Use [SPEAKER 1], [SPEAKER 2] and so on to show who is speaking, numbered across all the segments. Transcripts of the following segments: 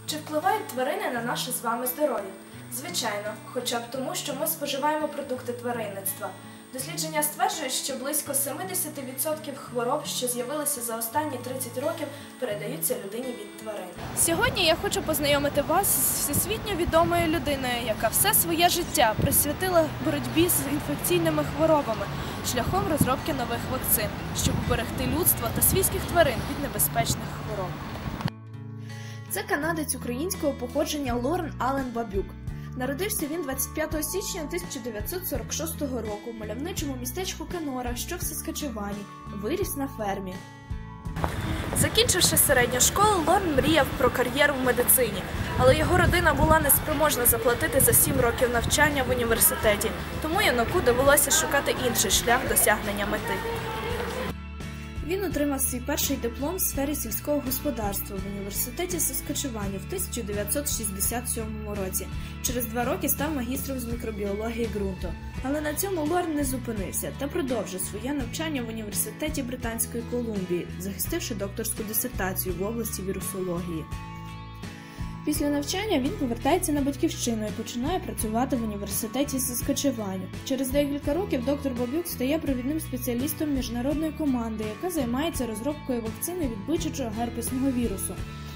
[SPEAKER 1] Чи впливають тварини на наше з вами здоров'я? Звичайно, хоча б тому, що ми споживаємо продукти тваринництва. Дослідження стверджують, що близько 70% хвороб, що з'явилися за останні 30 років, передаються людині від тварин. Сьогодні я хочу познайомити вас з всесвітньо відомою людиною, яка все своє життя присвятила боротьбі з інфекційними хворобами шляхом розробки нових вакцин, щоб уберегти людство та свійських тварин від небезпечних хвороб. Це канадець українського походження Лорен Ален Бабюк. Народився він 25 січня 1946 року в мальовничому містечку Кенора, що в Саскачевані. Виріс на фермі. Закінчивши середню школу, Лорен мріяв про кар'єру в медицині, але його родина була неспроможна заплатити за 7 років навчання в університеті, тому юнаку довелося шукати інший шлях досягнення мети. Він отримав свій перший диплом в сфері сільського господарства в університеті Саскачевані в 1967 році. Через 2 роки став магістром з мікробіології ґрунту. Але на цьому Лорен не зупинився та продовжив своє навчання в університеті Британської Колумбії, захистивши докторську дисертацію в області вірусології. Після навчання він повертається на батьківщину і починає працювати в університеті Саскачевані. Через декілька років доктор Бабюк стає провідним спеціалістом міжнародної команди, яка займається розробкою вакцини від бичачого герпесного вірусу.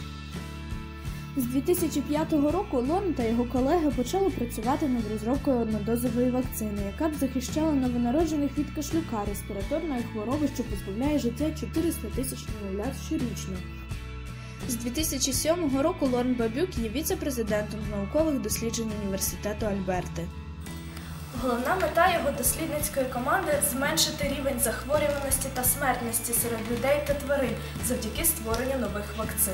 [SPEAKER 1] З 2005 року Лорен та його колеги почали працювати над розробкою однодозової вакцини, яка б захищала новонароджених від кашлюка, респіраторної хвороби, що позбавляє життя 400 тисяч немовлят щорічно. З 2007 року Лорен Бабюк є віце-президентом з наукових досліджень університету Альберти. Головна мета його дослідницької команди – зменшити рівень захворюваності та смертності серед людей та тварин завдяки створенню нових вакцин.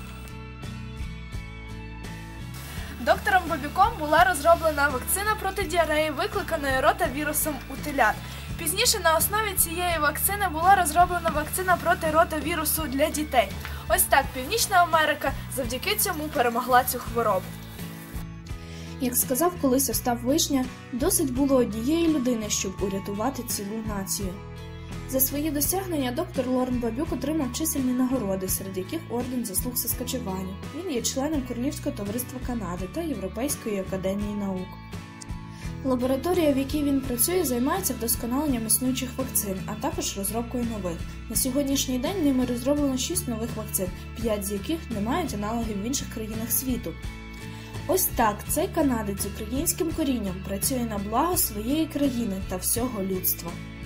[SPEAKER 1] Доктором Бабюком була розроблена вакцина проти діареї, викликаної ротавірусом у телят. Пізніше на основі цієї вакцини була розроблена вакцина проти ротавірусу для дітей. Ось так Північна Америка завдяки цьому перемогла цю хворобу. Як сказав колись Остап Вишня, досить було однієї людини, щоб урятувати цілу націю. За свої досягнення доктор Лорен Бабюк отримав чисельні нагороди, серед яких орден заслуг Саскачевані. Він є членом Королівського товариства Канади та Європейської академії наук. Лабораторія, в якій він працює, займається вдосконаленням існуючих вакцин, а також розробкою нових. На сьогоднішній день ними розроблено 6 нових вакцин, 5 з яких не мають аналогів в інших країнах світу. Ось так цей канадець з українським корінням працює на благо своєї країни та всього людства.